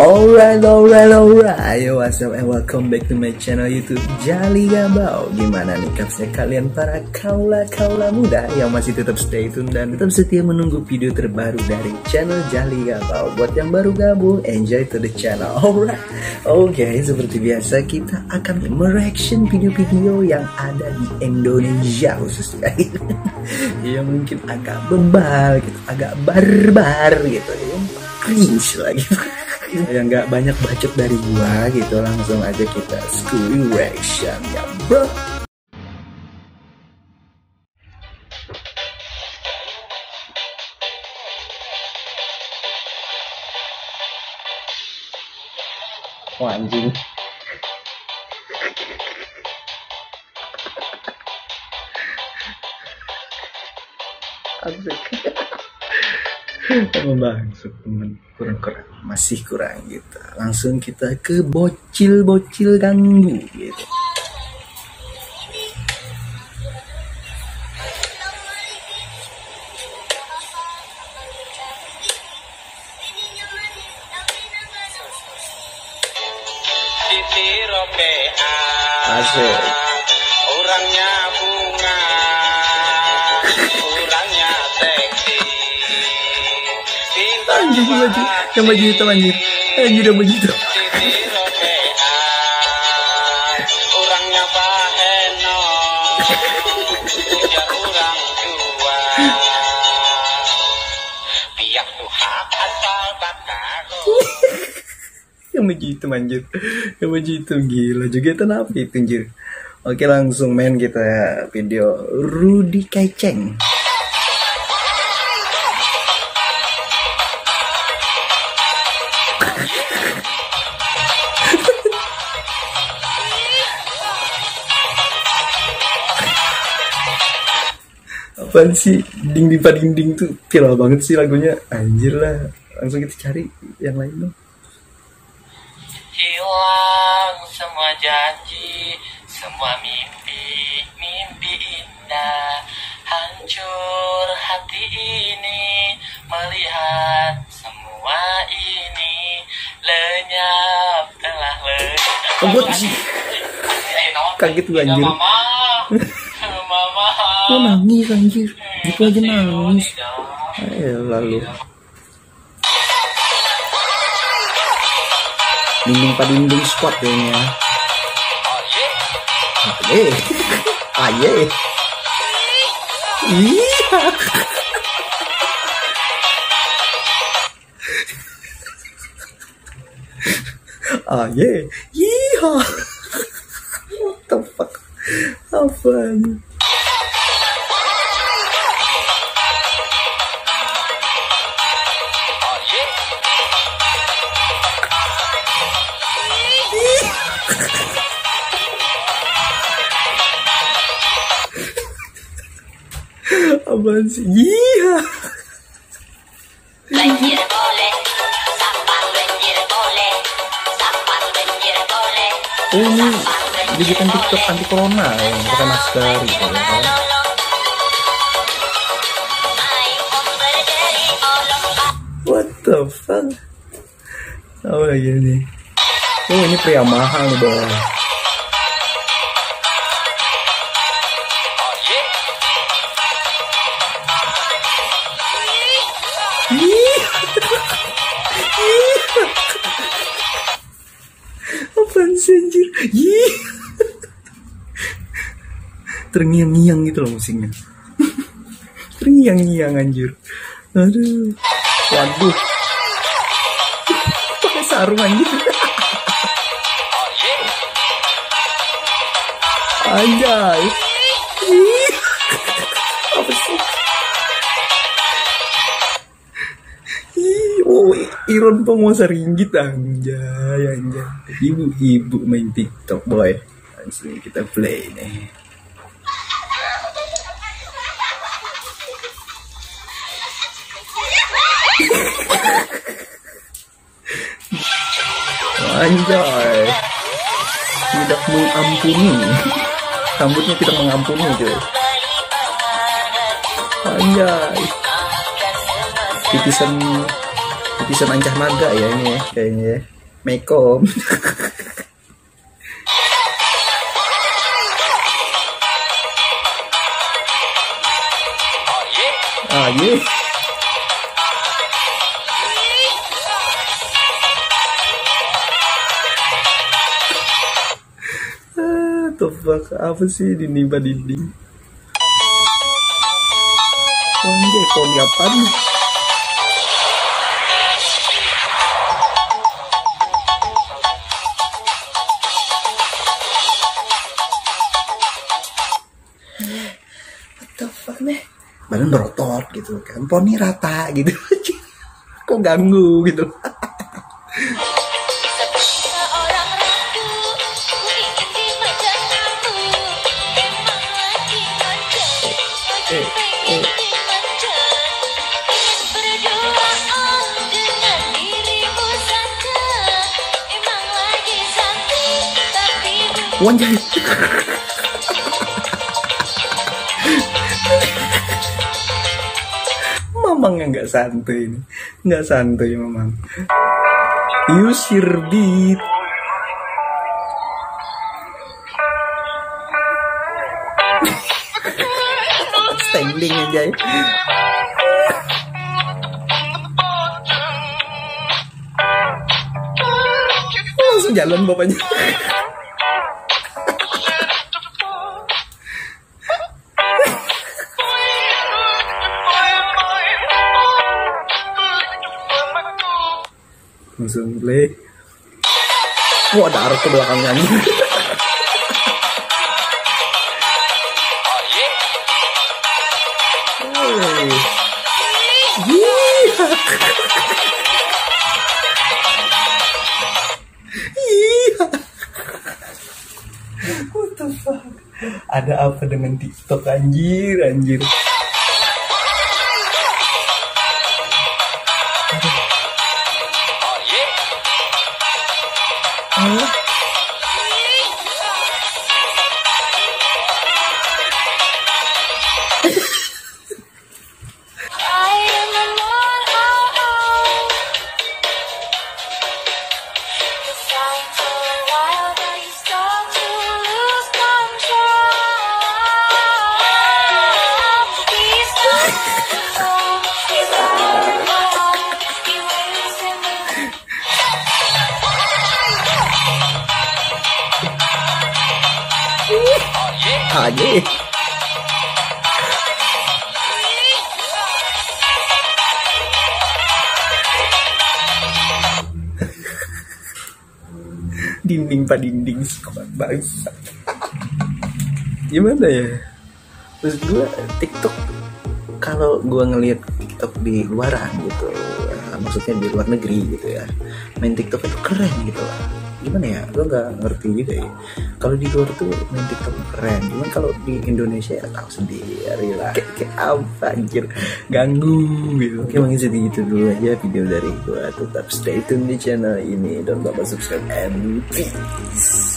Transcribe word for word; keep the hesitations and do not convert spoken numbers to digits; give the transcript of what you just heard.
Alright, alright, alright. Yo, what's up and welcome back to my channel YouTube Jali Gabau. Gimana nih kapsnya kalian para kaula-kaula muda yang masih tetap stay tune dan tetap setia menunggu video terbaru dari channel Jali Gabau. Buat yang baru gabung, enjoy to the channel. Alright. Oke, okay, seperti biasa kita akan mereaction video-video yang ada di Indonesia khususnya. Ya mungkin agak bebal gitu, agak barbar gitu, ya cringe lagi. Yang nggak banyak bacot dari gua gitu, langsung aja kita school reaction ya bro. Oh anjing. Asik. Membangsut temen, kurang-kurang, masih kurang gitu. Langsung kita ke bocil-bocil ganggu gitu. Asik. Orangnya bunga, orangnya seksi. Anjir, anjir, yang baju hitam anjir, anjir yang baju hitam. Orangnya baheno, ujar orang tua. Biar Tuhan asal bakaro. Yang baju hitam anjir, yang baju hitam gila juga itu apa itu anjir. Oke langsung main kita video Rudy Keceng. Apaan sih ding ding ding ding tuh viral banget sih lagunya, anjir lah. Langsung kita cari yang lain dong. Hilang semua janji, semua mimpi, mimpi indah. Hancur hati ini melihat semua ini. Lenyap telah lenyap. Kebut sih. Kaget gue anjir. Mama. Kok nangis anjir, gitu aja nangis. Ayo lalu dinding pada dinding squad kayaknya. Aye, aye, iya. Aye, iya. What the fuck? Apaan? Apaan sih? Iya. Banjir boleh, sampah banjir boleh, sampah banjir boleh. Oh ini dibikin TikTok anti corona yang pakai masker gitu ya kan? What the fuck? Oh lagi nih. Oh ini pria mahal nih bawah. Apaan sih anjir? Yih. Terngiang-ngiang gitu loh musiknya. Terngiang-ngiang anjir. Aduh. Waduh. Pakai sarung anjir. Anjay. Yih. Apa sih? Oh, Iron penguasa ringgit anjay, anjay. Ibu-ibu main TikTok boy. Langsung kita play nih. Anjay. Tidak mengampuni. Rambutnya tidak mengampuni cuy. Anjay. Titisan Bisa mancah naga ya ini ya kayaknya ya. Mekom. Ah ye. Ah, the fuck, apa sih dinimpa dinding? Anjay, poni apaan? What the fuck nih? Badan berotot gitu kan, poni rata gitu. Kok ganggu gitu. Wanjay. Mamang yang nggak santai ini, nggak santai Mamang. Yusir beat. Standing aja. Langsung jalan bapaknya. Langsung play. Wah, ada arah ke belakangnya nih. What the fuck? Ada apa dengan TikTok anjir, anjir. Huh? Aja. Dinding pak dinding sekuat bangsa. Gimana ya? Terus gue TikTok, kalau gue ngelihat TikTok di luaran gitu, ya, maksudnya di luar negeri gitu ya, main TikTok itu keren gitu lah. Gimana ya, gue nggak ngerti juga ya. Kalau di luar tuh main TikTok keren, cuman kalau di Indonesia ya tahu sendiri lah. Kayak, kayak apa anjir, ganggu gitu. Oke, mungkin segitu dulu aja video dari gue. Tetap stay tune di channel ini, don't lupa subscribe and peace.